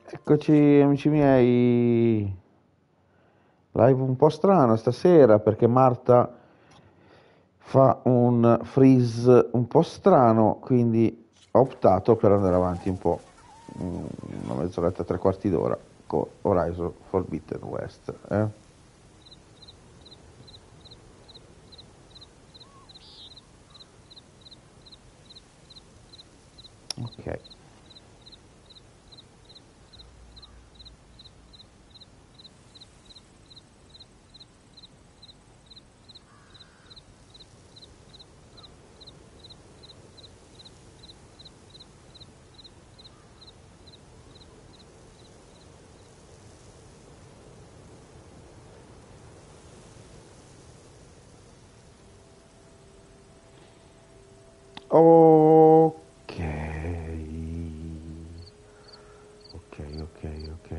Eccoci amici miei, live un po' strano stasera perché Marta fa un freeze un po' strano, quindi ho optato per andare avanti un po', una mezz'oretta, tre quarti d'ora con Horizon Forbidden West. Ok. Ok. Ok, ok, ok.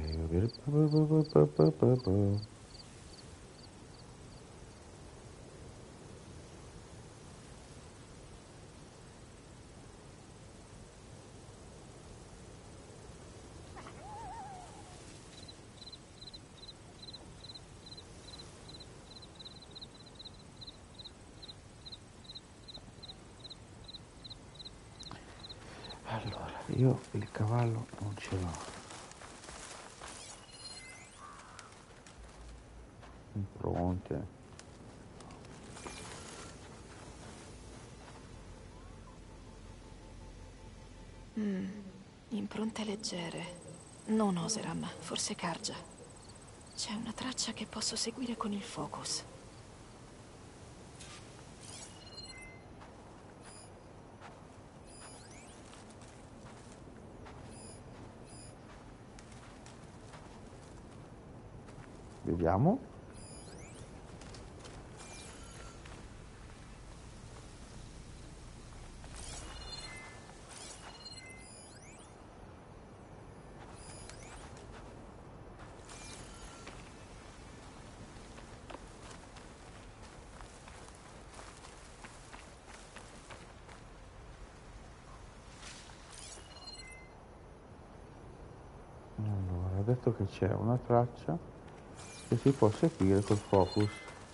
Allora, io il cavallo non ce l'ho. Pronte. Impronte leggere. Non Oseram, forse Karja. C'è una traccia che posso seguire con il focus. Vediamo. Allora, ha detto che c'è una traccia che si può seguire col focus.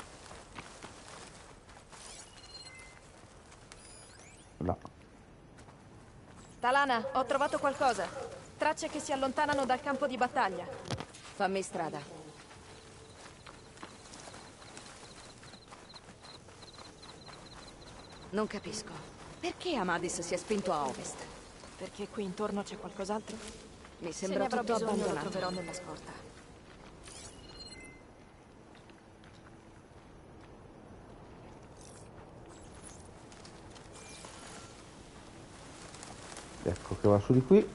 Là. Talana, ho trovato qualcosa. Tracce che si allontanano dal campo di battaglia. Fammi strada. Non capisco. Perché Amadis si è spinto a ovest? Perché qui intorno c'è qualcos'altro? Mi Se ne sembra avrò tutto bisogno, lo abbandonato. troverò nella scorta. Ecco che va su di qui.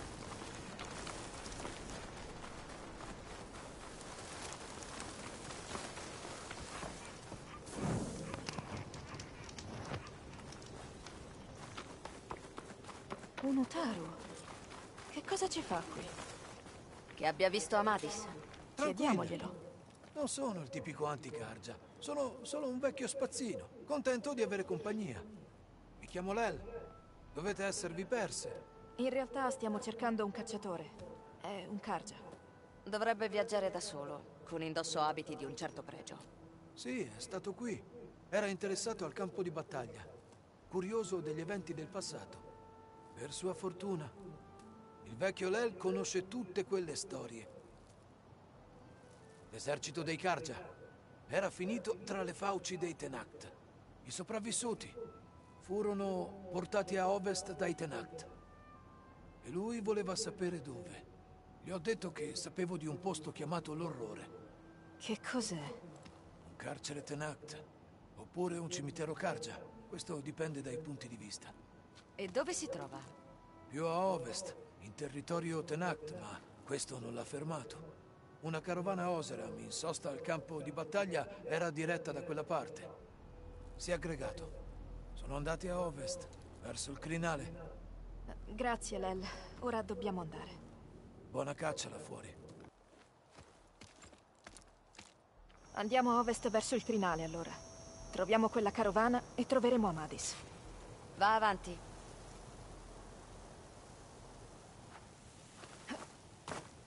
Un Utaru. Che cosa ci fa qui? Che abbia visto Amadis. Tranquilla, Chiediamoglielo. non sono il tipico anticargia. Sono solo un vecchio spazzino, contento di avere compagnia. Mi chiamo Lel. Dovete esservi perse. In realtà stiamo cercando un cacciatore. È un Karja. Dovrebbe viaggiare da solo, con indosso abiti di un certo pregio. Sì, è stato qui. Era interessato al campo di battaglia. Curioso degli eventi del passato. Per sua fortuna, il vecchio Lel conosce tutte quelle storie. L'esercito dei Karja era finito tra le fauci dei Tenakt. I sopravvissuti furono portati a ovest dai Tenakt. E lui voleva sapere dove. Gli ho detto che sapevo di un posto chiamato l'Orrore. Che cos'è? Un carcere Tenakt. Oppure un cimitero Karja. Questo dipende dai punti di vista. E dove si trova? Più a ovest, in territorio Tenakt, ma questo non l'ha fermato. Una carovana Oseram in sosta al campo di battaglia era diretta da quella parte. Si è aggregato. Sono andati a ovest, verso il crinale. Grazie, Lel. Ora dobbiamo andare. Buona caccia là fuori. Andiamo a ovest verso il crinale, allora. Troviamo quella carovana e troveremo Amadis. Va avanti.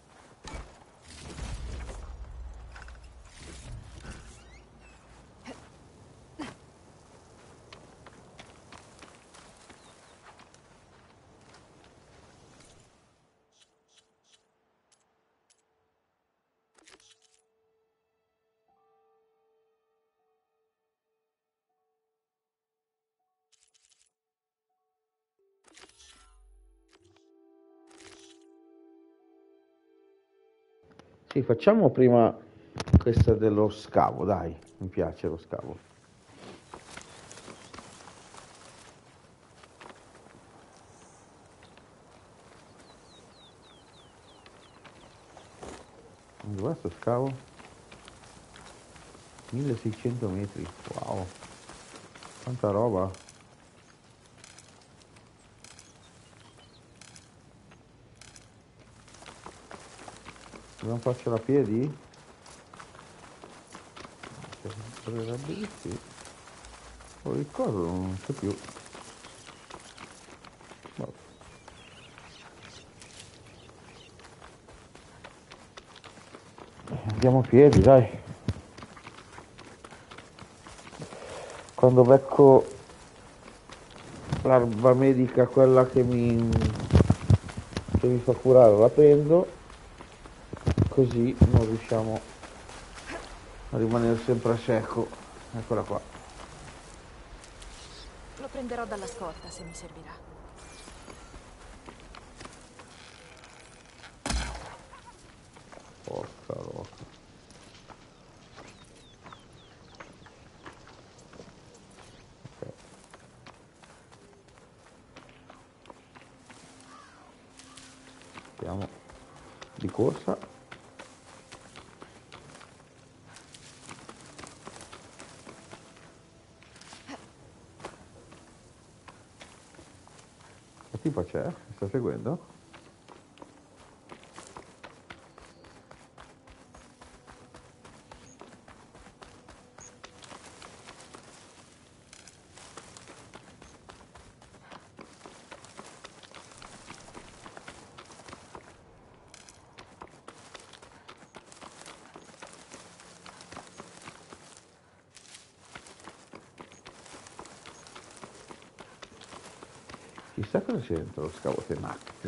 Sì, facciamo prima questa dello scavo, dai, mi piace lo scavo. Dov'è sto scavo? 1600 metri, wow, quanta roba. Dobbiamo farcela a piedi? Potrebbe di sì. Oh, il coso non c'è più. Vabbè. Andiamo a piedi, dai. Quando becco l'arba medica, quella che mi fa curare, la prendo, così non riusciamo a rimanere sempre a secco. Eccola qua. Lo prenderò dalla scorta se mi servirà. Porca rocca. Ok. Andiamo di corsa. Che tipo c'è? Mi sta seguendo? Chissà cosa c'è dentro lo scavo Tenact.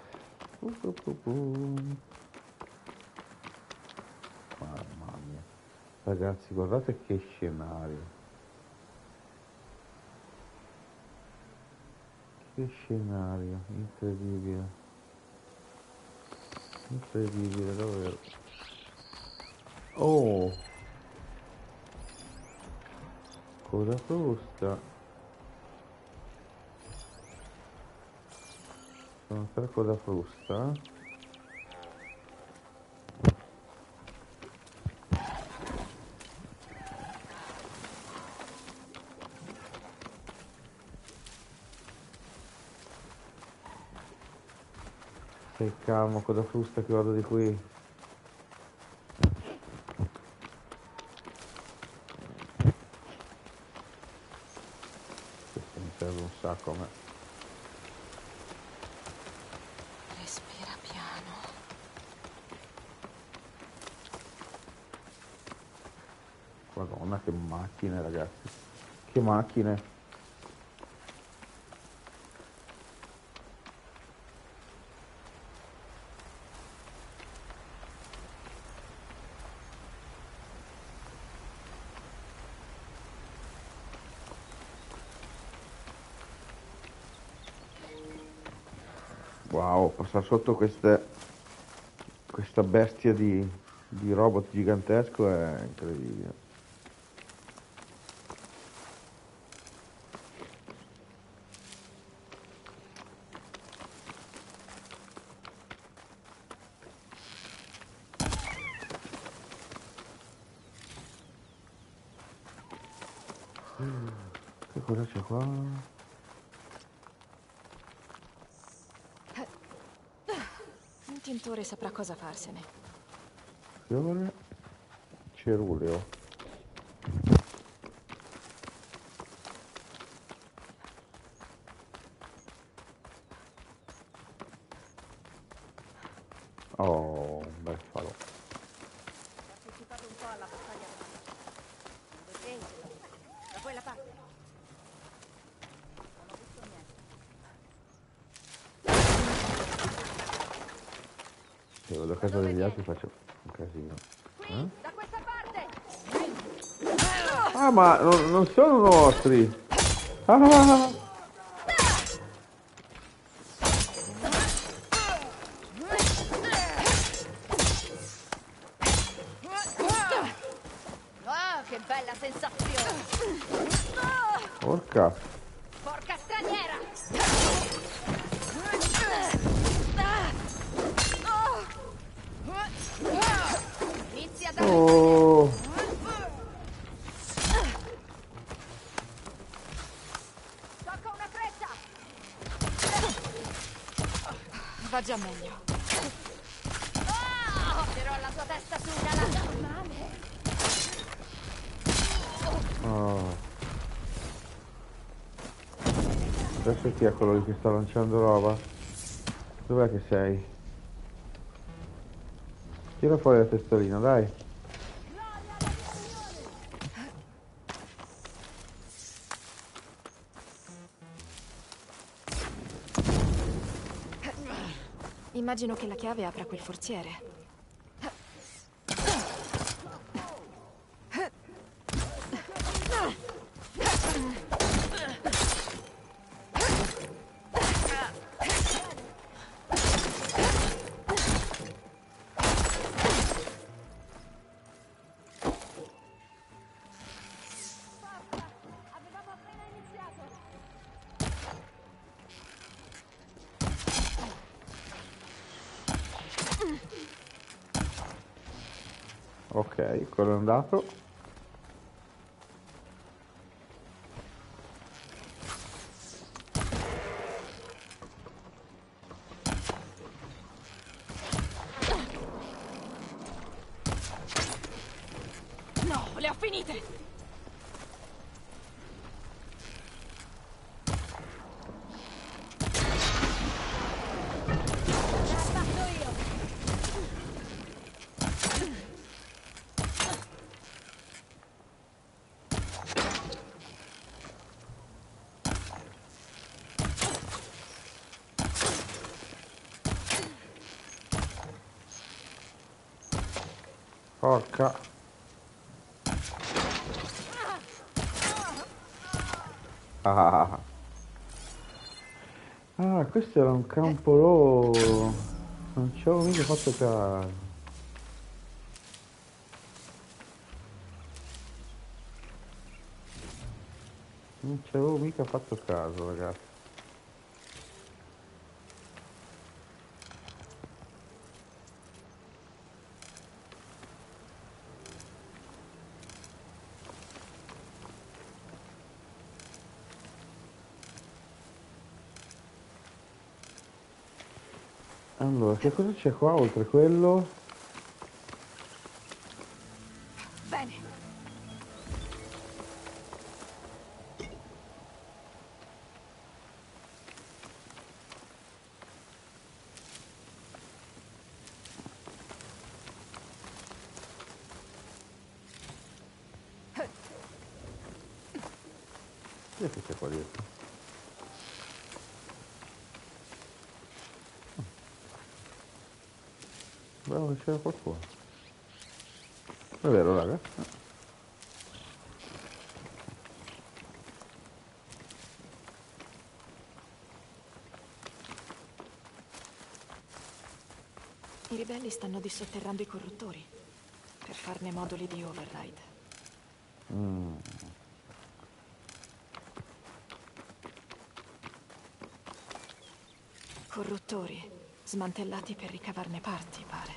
Mamma mia. Ragazzi, guardate che scenario. Che scenario, incredibile. Incredibile, davvero. Oh! Cosa frusta? Sono tre coda frusta. Stai calmo, coda frusta che vado di qui. Questo mi serve un sacco a me. Respira piano. Madonna, che macchine, ragazzi. Che macchine. Wow, passare sotto questa bestia di robot gigantesco è incredibile. Che cosa c'è qua? Un tintore saprà cosa farsene. Fiore ceruleo. Oh, un bel falò. Ho partecipato un po' alla battaglia romana. Da quella parte. Non ho visto niente. Se vado a casa degli altri faccio un casino. Qui, da questa parte! Ah, ma non sono nostri! Ah! sensazione. Porca. Porca straniera! Inizia da Oh. tocca una freccia! Va già meglio. Però la tua testa su una lata male. Oh. Adesso chi è quello lì che sta lanciando roba? Dov'è che sei? Tira fuori la testolina, dai. Immagino che la chiave apra quel forziere. Avevamo appena iniziato. Ok, quello è andato. No, le ho finite! Fatto io. Porca. Ah. Ah, questo era un campo loro. Non ci avevo mica fatto caso. Non ci avevo mica fatto caso, ragazzi. Allora, che cosa c'è qua oltre quello? Bene. Chi è che c'è qua dietro? Bravo, c'era qualcuno. È vero, raga? I ribelli stanno dissotterrando i corruttori per farne moduli di override. Corruttori smantellati per ricavarne parti, pare.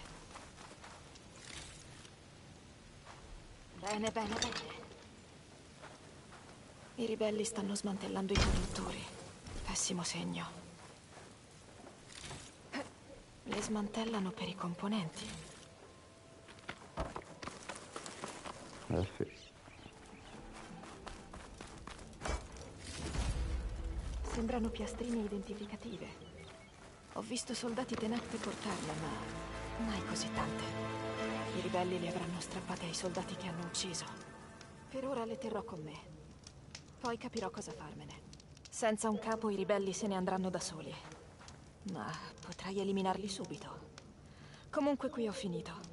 Bene, bene, bene. I ribelli stanno smantellando i conduttori. Pessimo segno. Le smantellano per i componenti. Sì. Sembrano piastrine identificative. Ho visto soldati tenacte portarle, ma mai così tante. I ribelli le avranno strappate ai soldati che hanno ucciso. Per ora le terrò con me. Poi capirò cosa farmene. Senza un capo i ribelli se ne andranno da soli. Ma potrei eliminarli subito. Comunque qui ho finito.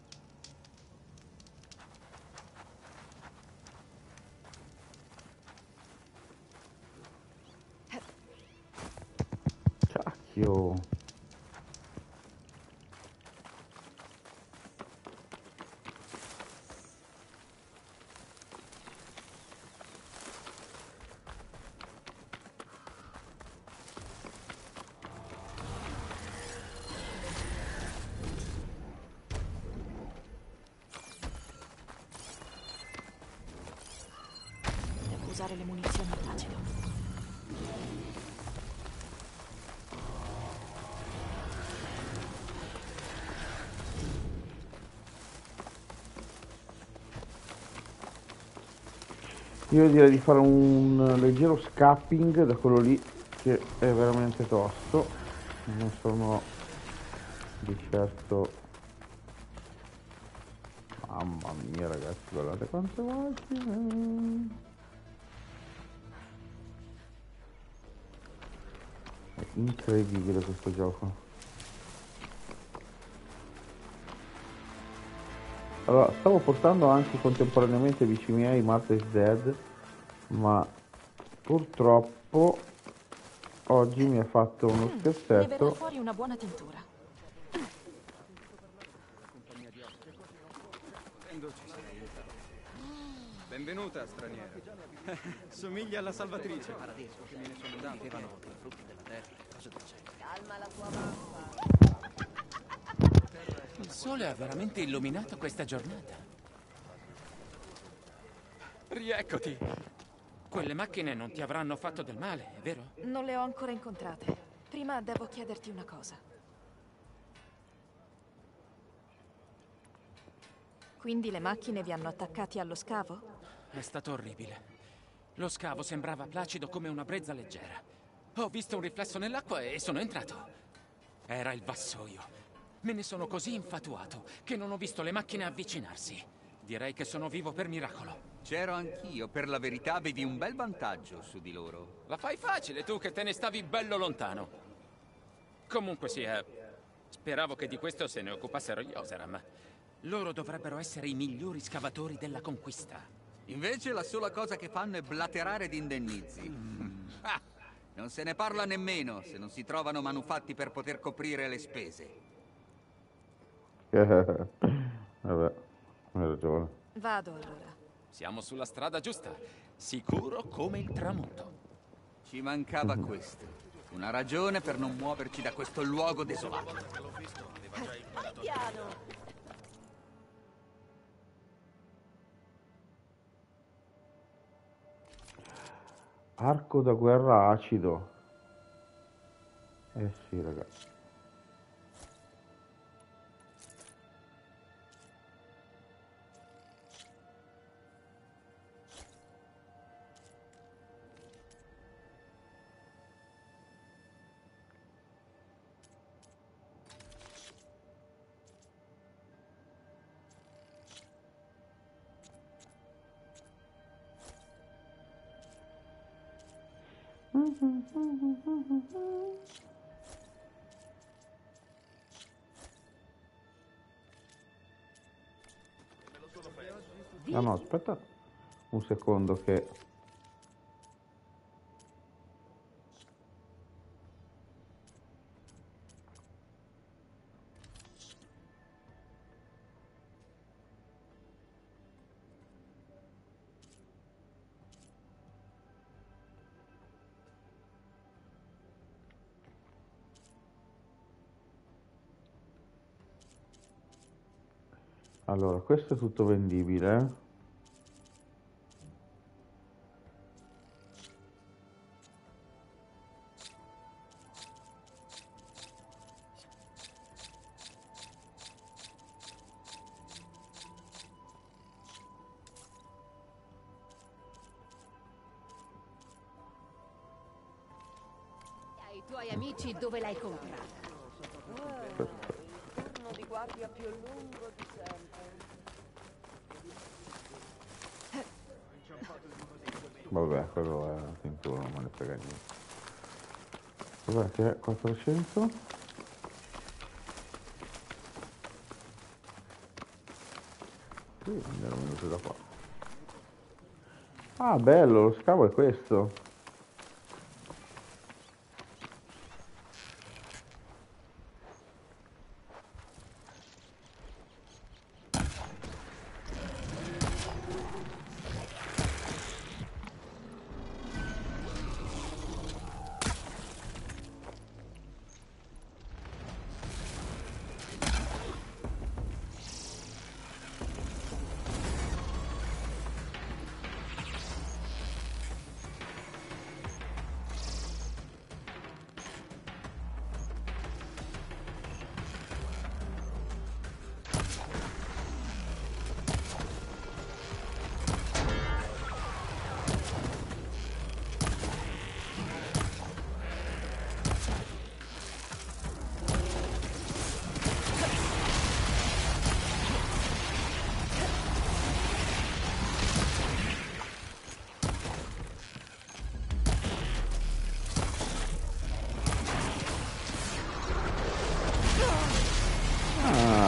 Cacchio. usare le munizioni all'acido. Io direi di fare un leggero scapping da quello lì, che è veramente tosto. Non sono di certo... Mamma mia ragazzi, guardate quante macchine! È incredibile questo gioco. Allora, stavo portando anche contemporaneamente amici miei Martha is Dead, ma purtroppo oggi mi ha fatto uno Ne verrà scherzetto. fuori una buona tintura. Benvenuta, straniera. Somiglia alla salvatrice. Che me ne sono dati frutti della terra, cose del genere. Calma la tua mamma. Il sole ha veramente illuminato questa giornata. Rieccoti. Quelle macchine non ti avranno fatto del male, è vero? Non le ho ancora incontrate. Prima devo chiederti una cosa. Quindi le macchine vi hanno attaccati allo scavo? È stato orribile. Lo scavo sembrava placido come una brezza leggera. Ho visto un riflesso nell'acqua e sono entrato. Era il vassoio. Me ne sono così infatuato che non ho visto le macchine avvicinarsi. Direi che sono vivo per miracolo. C'ero anch'io, per la verità avevi un bel vantaggio su di loro. La fai facile tu che te ne stavi bello lontano. Comunque sia, speravo che di questo se ne occupassero gli Oseram. Loro dovrebbero essere i migliori scavatori della conquista. Invece la sola cosa che fanno è blaterare di indennizi. Ah, non se ne parla nemmeno se non si trovano manufatti per poter coprire le spese. Vabbè, hai ragione. Vado allora. Siamo sulla strada giusta, sicuro come il tramonto. Ci mancava questo. Una ragione per non muoverci da questo luogo desolato. Vai piano. Arco da guerra acido. Eh sì, ragazzi. Ah no, aspetta un secondo che... Allora, questo è tutto vendibile, eh? I tuoi amici dove l'hai comprata? Turno di guardia più lungo di sempre. Vabbè, quello è una tintura, non me ne frega niente. Vabbè, che è 400? Sì, mi ero venuto da qua. Ah, bello, lo scavo è questo.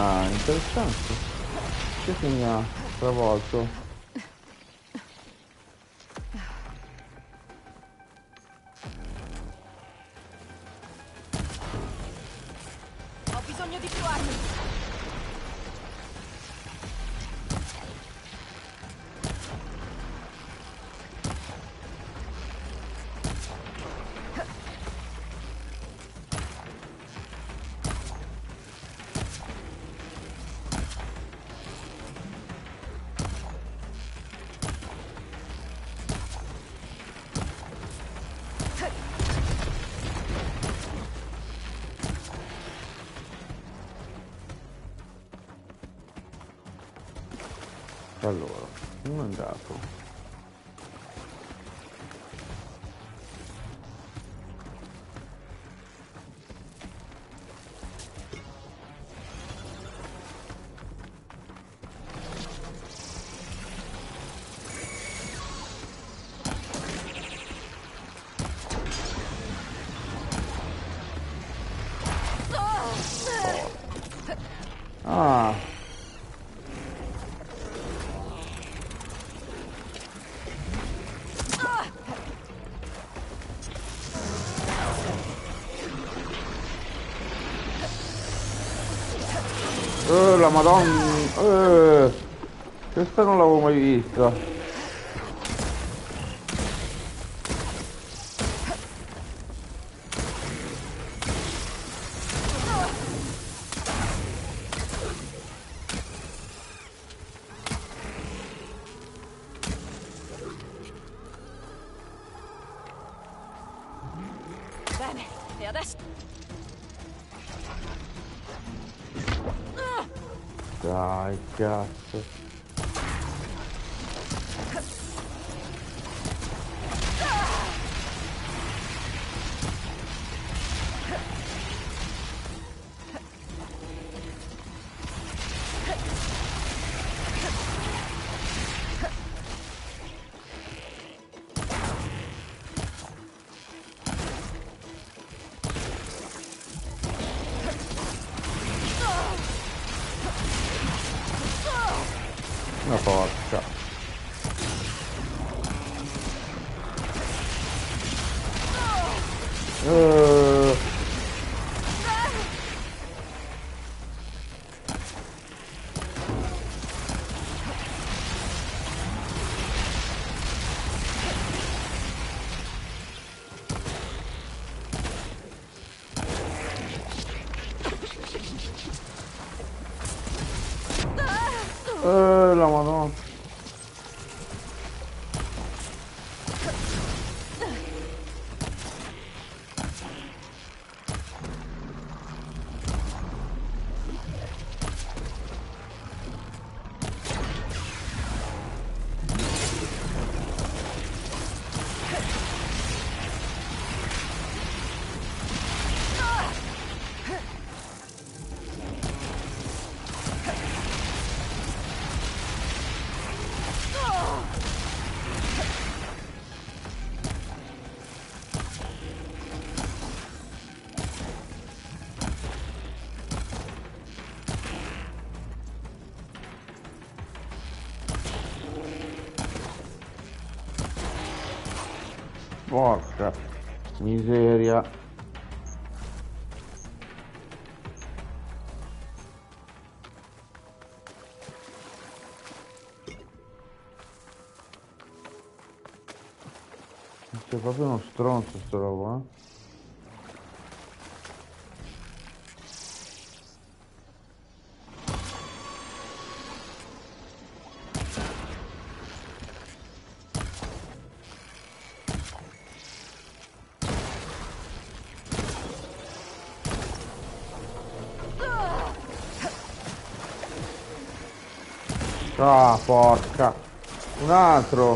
Ah, interessante. Che mi ha travolto? Ho bisogno di più armi. Allora, uno è andato. Ah. La Madonna. Questa non l'avevo mai vista. Bene, e adesso? Dai, cazzo. Una porca. Eh, la Madonna. Porca miseria. C'è proprio uno stronzo sto roba, eh? Ah, porca. Un altro.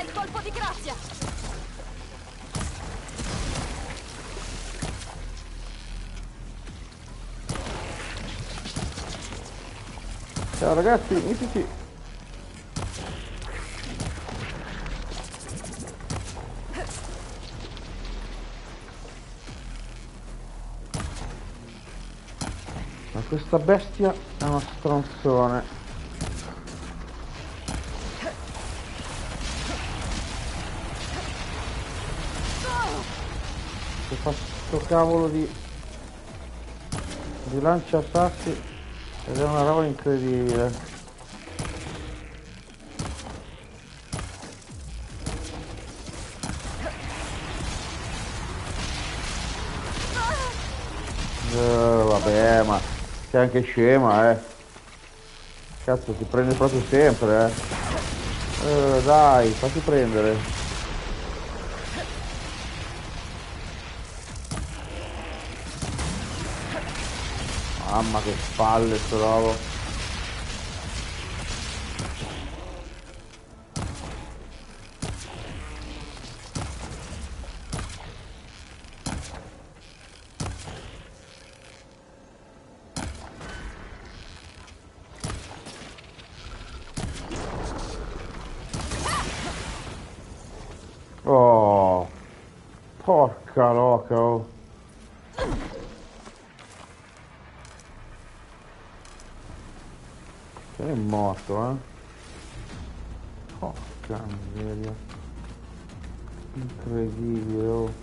il colpo di grazia! Ciao ragazzi, mitici. Ma questa bestia è una stronzone. Che fa sto cavolo di lanciasassi ed è una roba incredibile. Vabbè, ma sei anche scema, cazzo, ti prende proprio sempre, dai, fatti prendere. Mamma che palle sto robo. Oh, porca loca, oh. Se è morto, porca miseria. Incredibile, oh.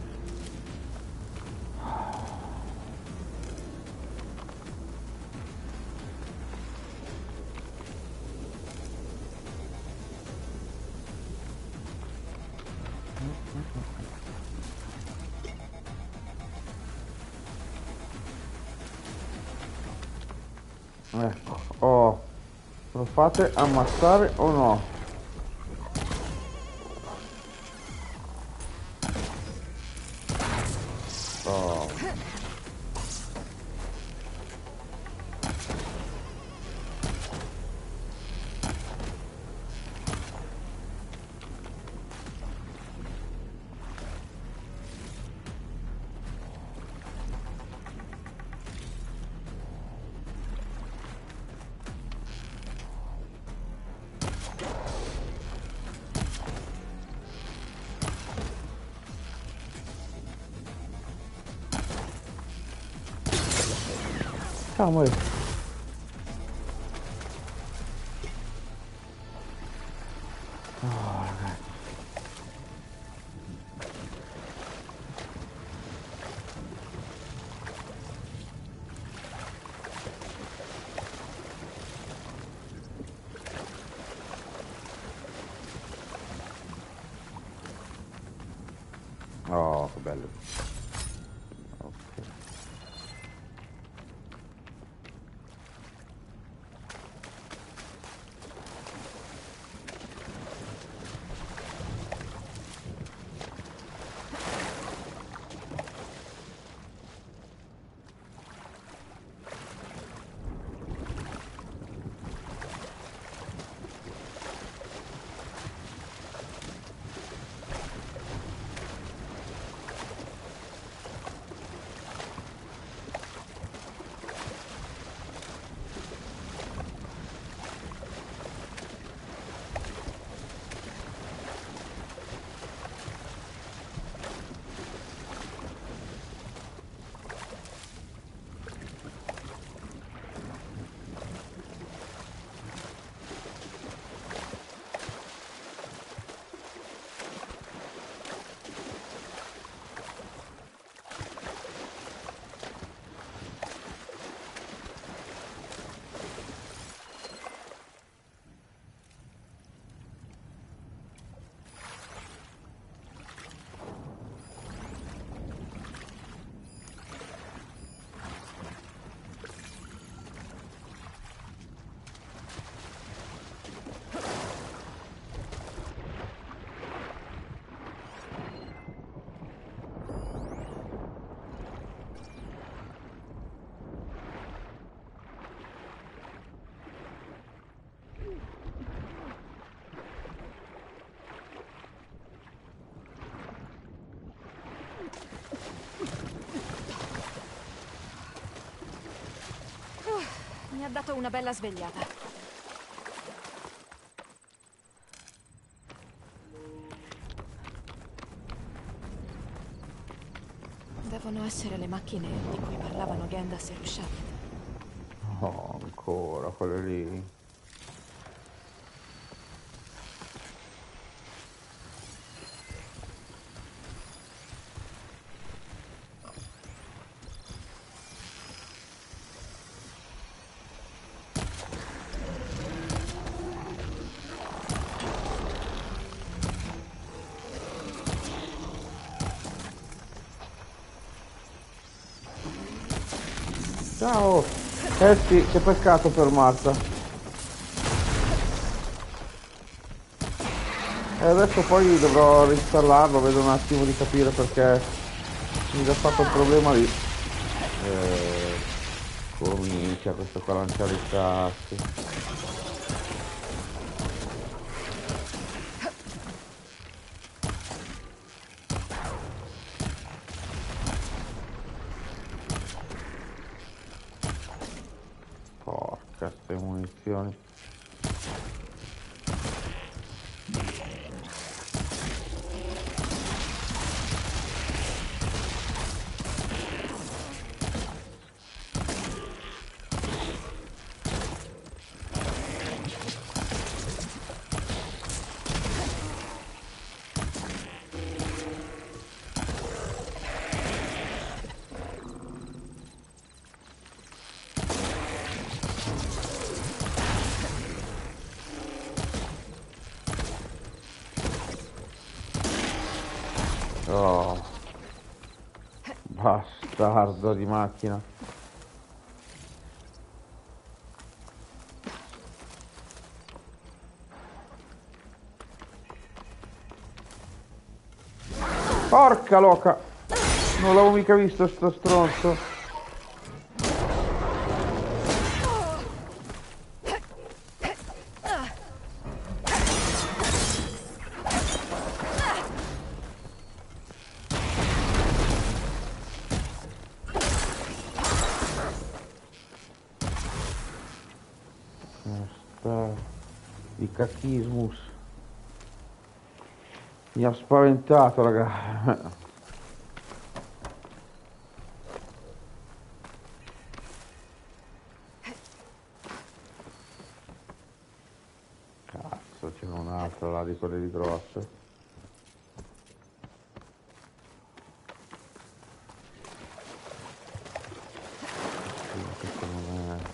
Ecco, oh, lo fate ammazzare o no? Oh. Ciao amore. Oh, ragazzi. Oh, che bello. Ok. ha dato una bella svegliata. Devono essere le macchine di cui parlavano Gendas e Rushat. Oh, ancora quelle lì. Ciao! Eh sì, che peccato per Marta. E adesso poi dovrò reinstallarlo, vedo un attimo di capire perché mi ha fatto un problema lì. Comincia questo qua a lanciare i sassi. Porca ste munizioni. Oh, bastardo di macchina. Porca loca! Non l'avevo mica visto sto stronzo. Di cachismus. Mi ha spaventato, raga. Cazzo, c'è un altro là di quelle di grosse. Sì, questo non è...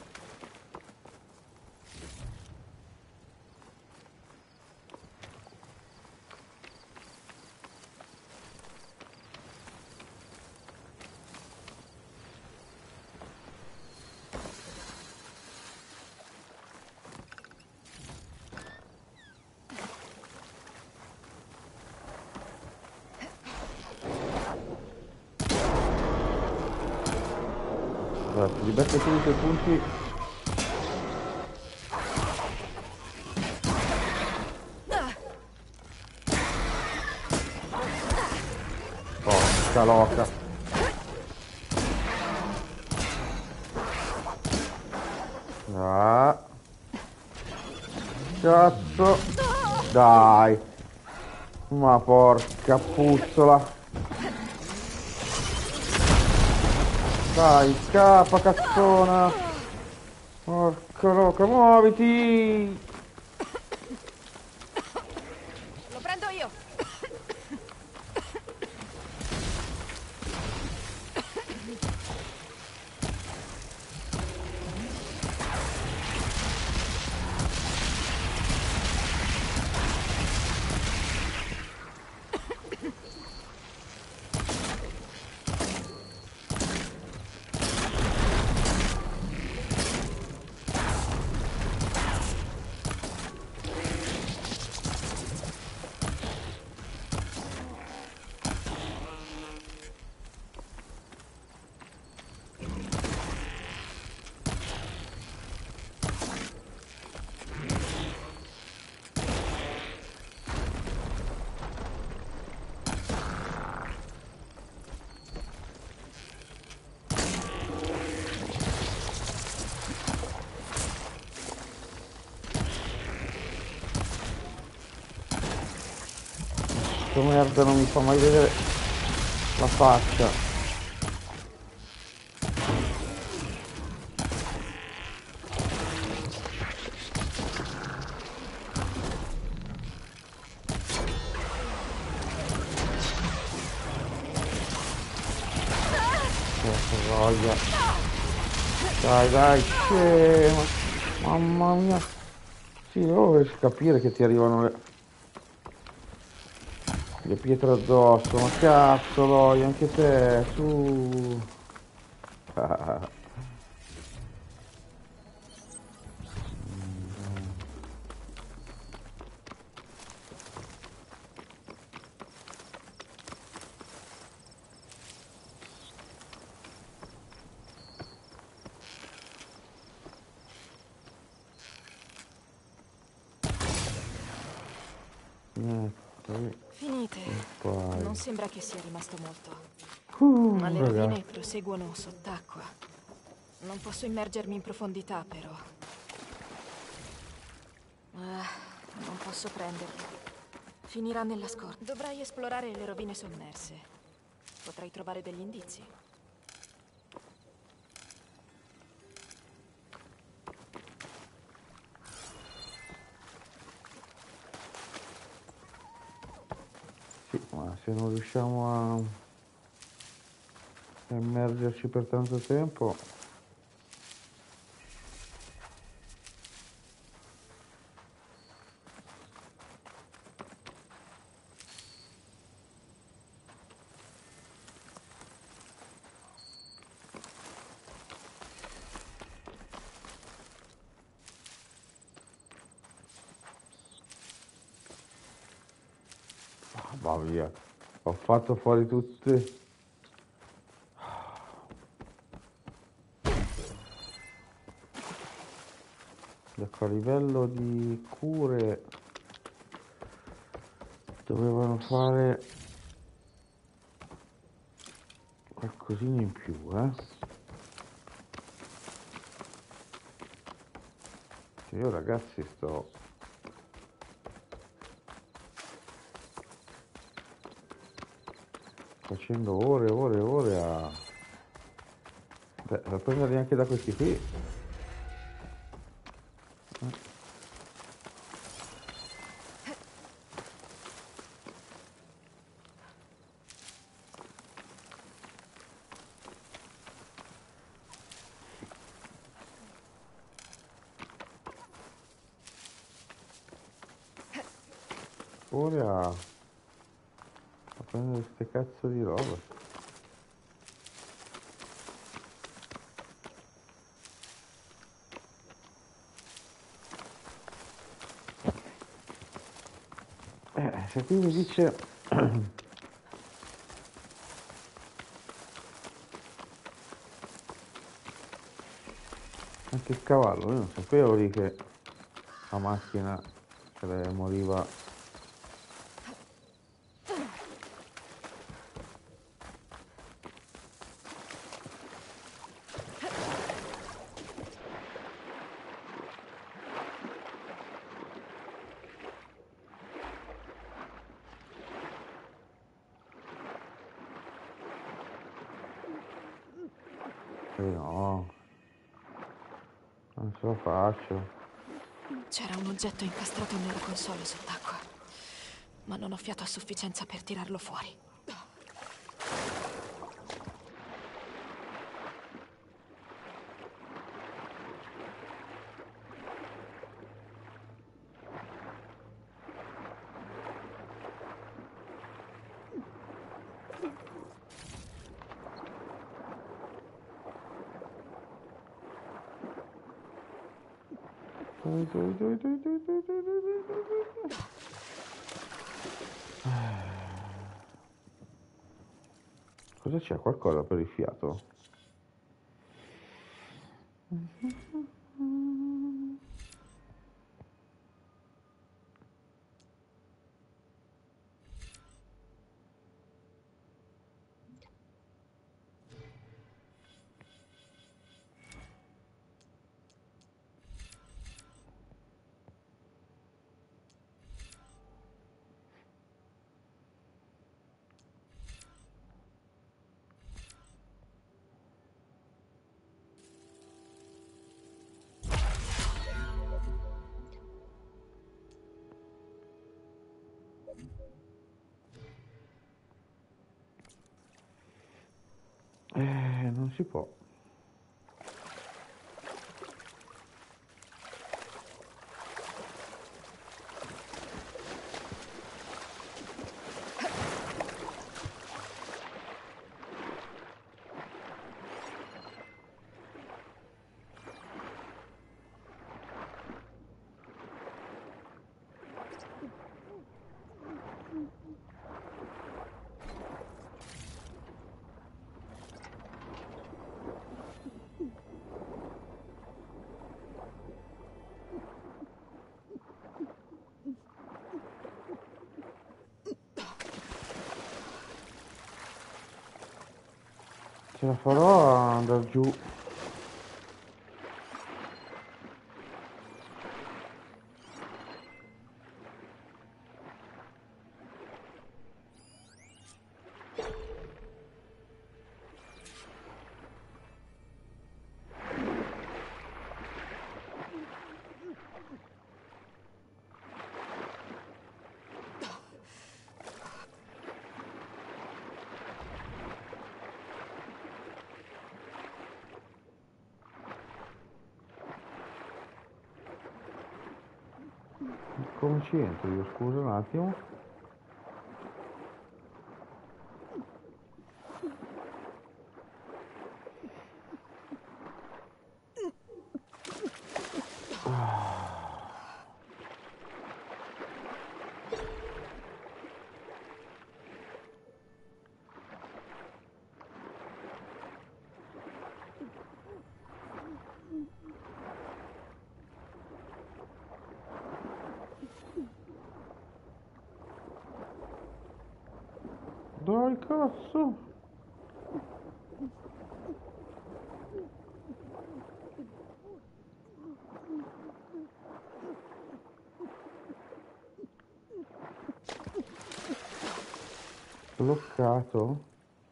Allora, se li becco subito i punti... Porca loca. Ah. Cazzo. Dai. Ma porca puzzola. Dai, scappa, cazzona! Porca loca, muoviti! Lo prendo io! Sto merda non mi fa mai vedere la faccia. Che voglia. Dai, mamma mia. Sì, devo capire che ti arrivano le pietre addosso, ma cazzo, Loi, anche te, su. Ecco, Finite. poi. Non sembra che sia rimasto molto. Ma le rovine Ragazzi. proseguono sott'acqua. Non posso immergermi in profondità, però. Non posso prenderlo. Finirà nella scorta. Dovrai esplorare le rovine sommerse. Potrai trovare degli indizi. Sì, ma se non riusciamo a immergerci per tanto tempo. Va via, ho fatto fuori tutte. Ecco, a livello di cure dovevano fare qualcosina in più, Io ragazzi sto facendo ore e ore e ore a prenderli anche da questi qui. Ore a prendere queste cazzo di roba. Se qui mi dice anche il cavallo, io non sapevo lì che la macchina se le moriva. No, non ce la faccio. C'era un oggetto incastrato nella console sott'acqua, ma non ho fiato a sufficienza per tirarlo fuori. Cosa c'è? Qualcosa per il fiato? Non si può. Ce la farò a andare giù. Come ci entro io? Scusa un attimo. Dai cazzo! Bloccato?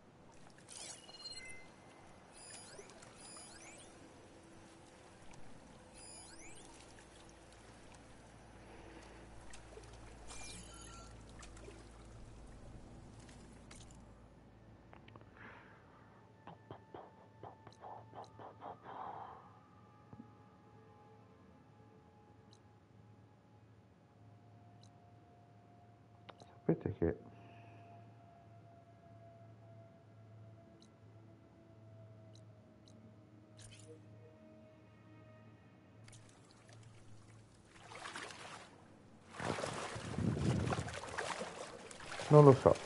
Sapete che non lo so.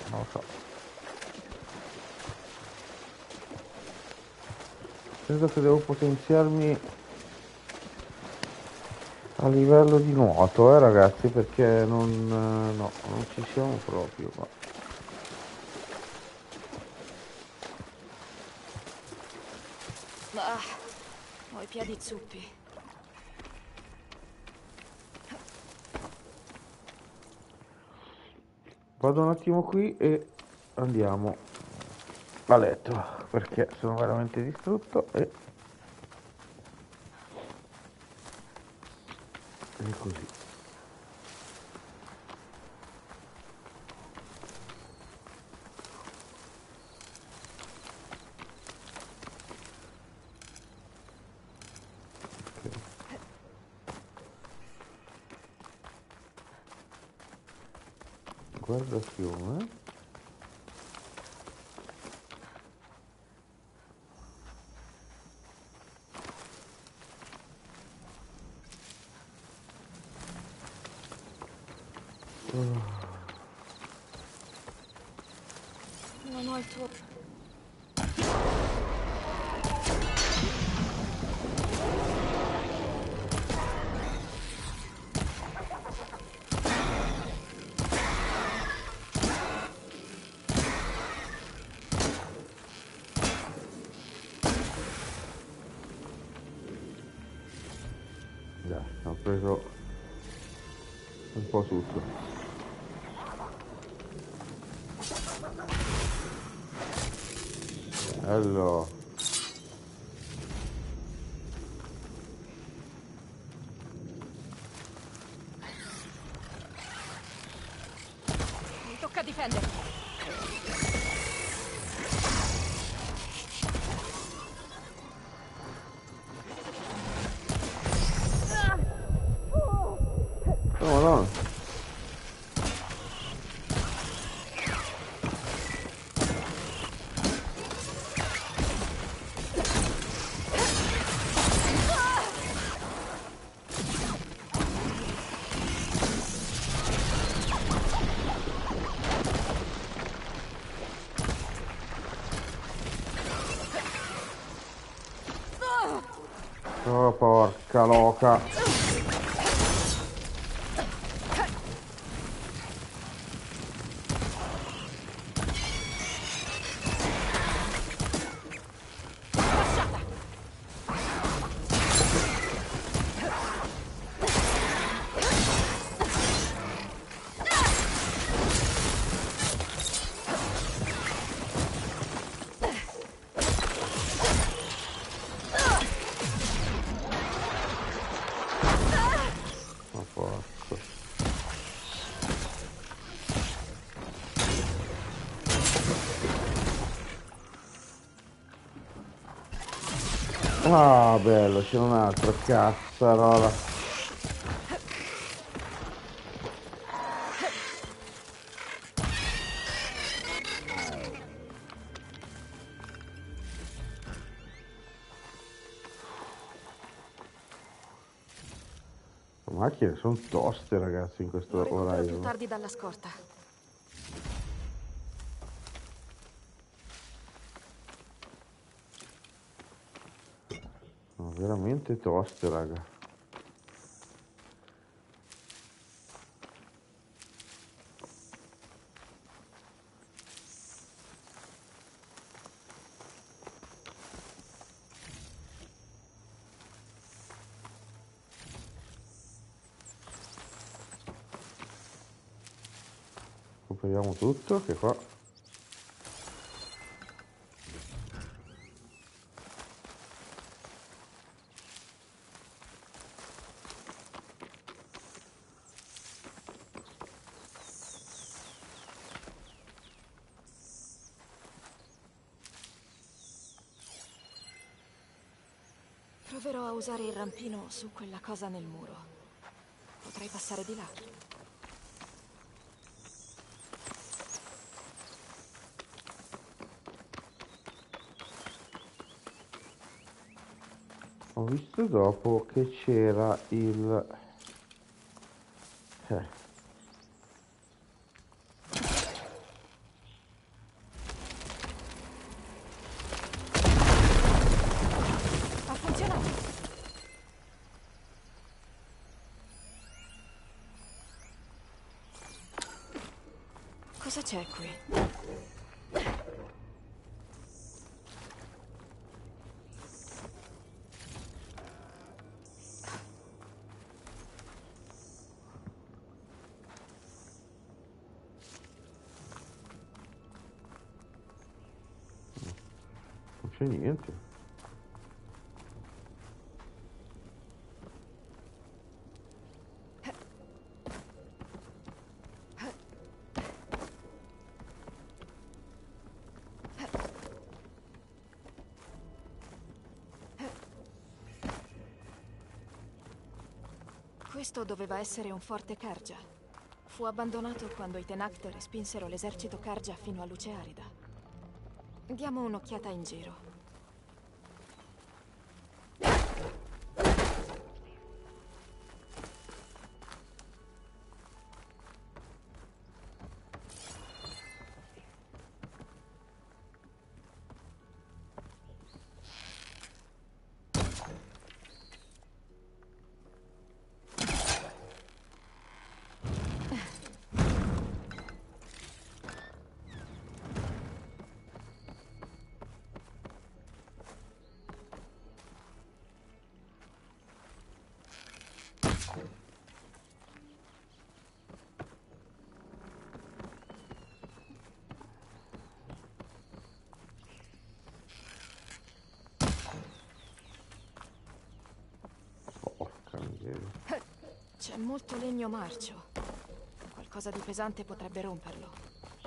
Credo che devo potenziarmi a livello di nuoto, ragazzi, perché no, non ci siamo proprio qua. Ho i piedi zuppi. Vado un attimo qui e andiamo a letto, perché sono veramente distrutto e così. Guarda il fiume. Non ho il tuo... Dai, ho preso un po' tutto. Allora, a difenderti. Oh, Madonna. Oh, porca loca. Oh, porco. Ah, bello, c'è un altro, cazzarola. Le macchine sono toste, ragazzi, in Lo questo recupero più orario. tardi dalla scorta. Sono veramente toste, raga. Recuperiamo tutto, che qua. Proverò a usare il rampino su quella cosa nel muro. Potrei passare di là. Ho visto dopo che c'era il... Ha funzionato. Cosa c'è qui? Non c'è niente. Questo doveva essere un forte Carja. Fu abbandonato quando i Tenakth respinsero l'esercito Carja fino a Luce Arida. Diamo un'occhiata in giro. Porca miseria. C'è molto legno marcio. Qualcosa di pesante potrebbe romperlo.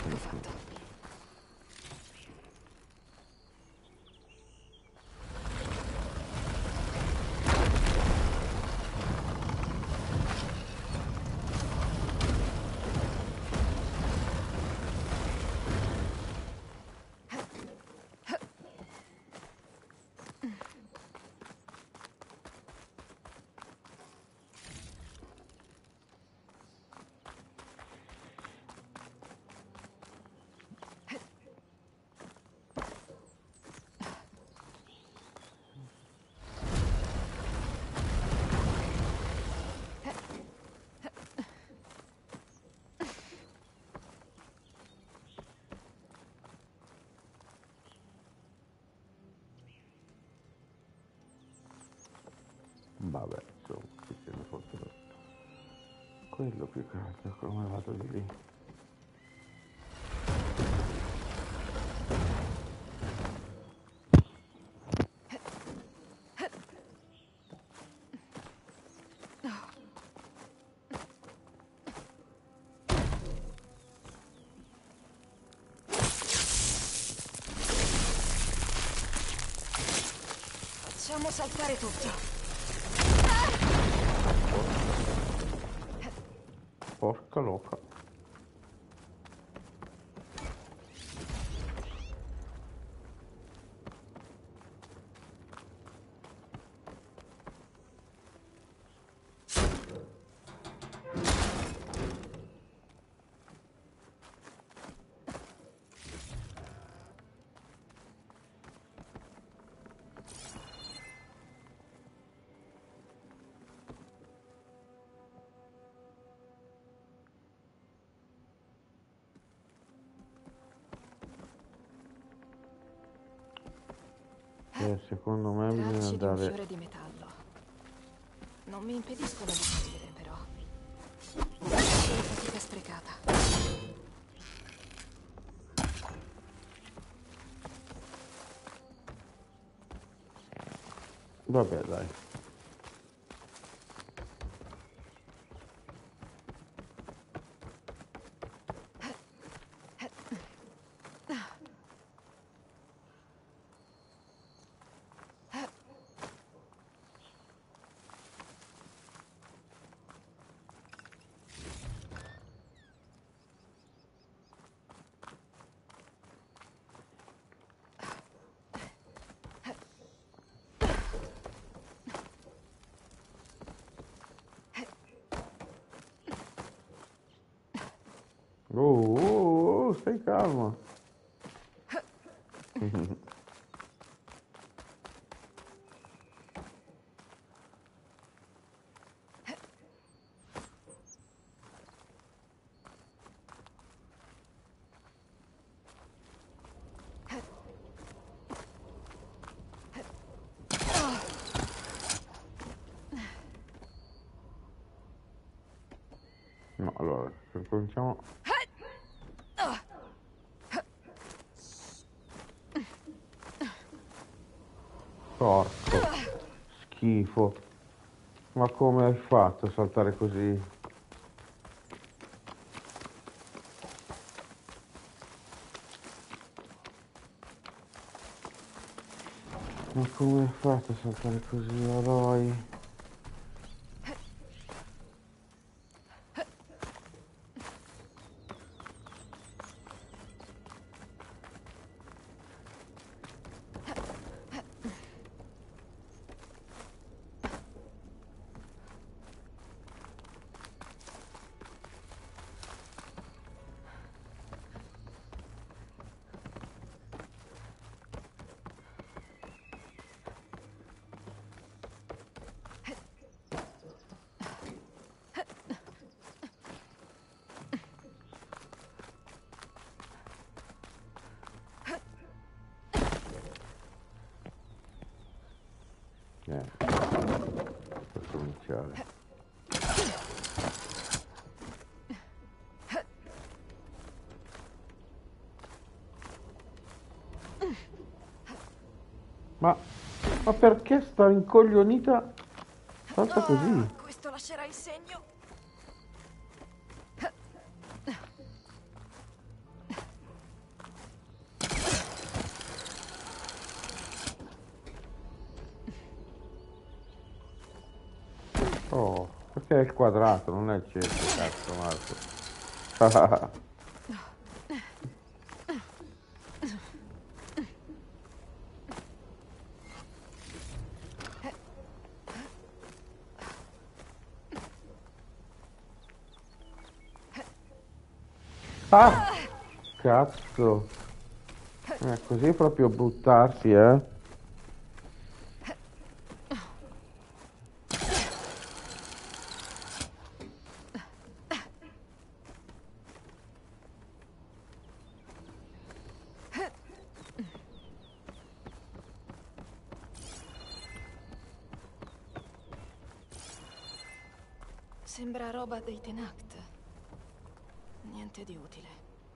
l'ho fatto. Vabbè, insomma, qui se ne fosse quello più che altro, come vado di lì? Facciamo saltare tutto. Porca loca. Secondo me bisogna Tracce di un andare... fiore di metallo. Non mi impediscono di salire, però. Una fatica sprecata. Vabbè, dai. Stai calma. No, allora, cominciamo. Porco schifo. Ma come hai fatto a saltare così? Ma come hai fatto a saltare così, Aloy? Per cominciare. Ma perché sta incoglionita? Salta così. Questo lascerà il segno. Oh, perché è il quadrato, non è il centro, cazzo, Marco. Ah! Cazzo. Così proprio buttarsi, eh? Sembra roba dei Tenact. Niente di utile.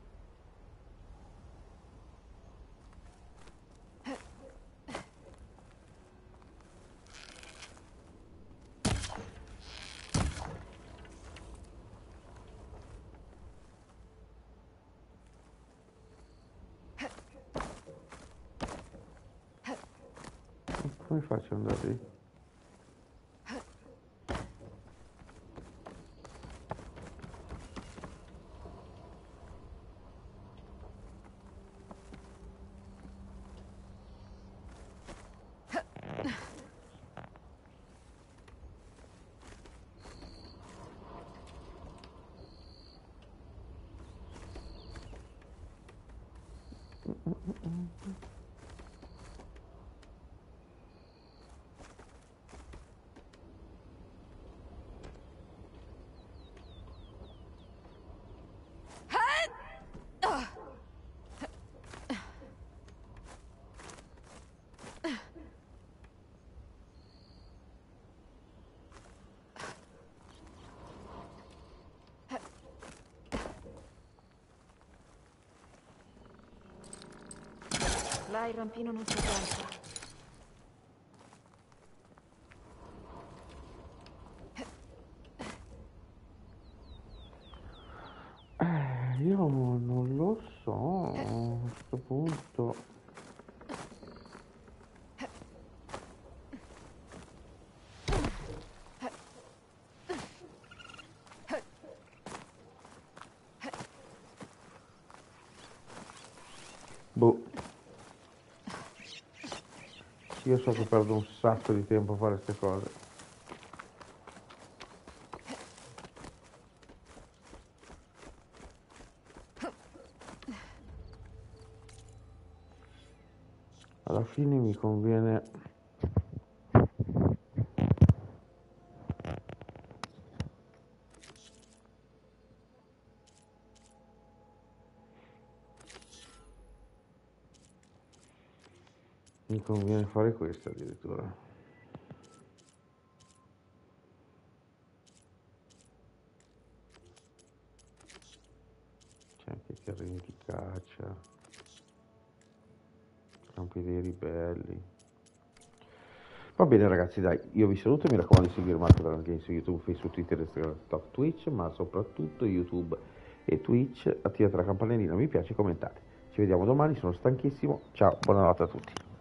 Come faccio ad andare lì? Là il rampino non si aggancia. Io non lo so a questo punto. Boh. Io so che perdo un sacco di tempo a fare queste cose. Alla fine mi conviene fare questo addirittura. C'è anche i terreni di caccia, campi dei ribelli. Va bene ragazzi, dai, io vi saluto, mi raccomando di seguire Marco Dragon Games su YouTube, Facebook, Twitter, Instagram, TikTok, Twitch, ma soprattutto YouTube e Twitch. Attivate la campanellina, mi piace, commentate. Ci vediamo domani, sono stanchissimo. Ciao, buonanotte a tutti.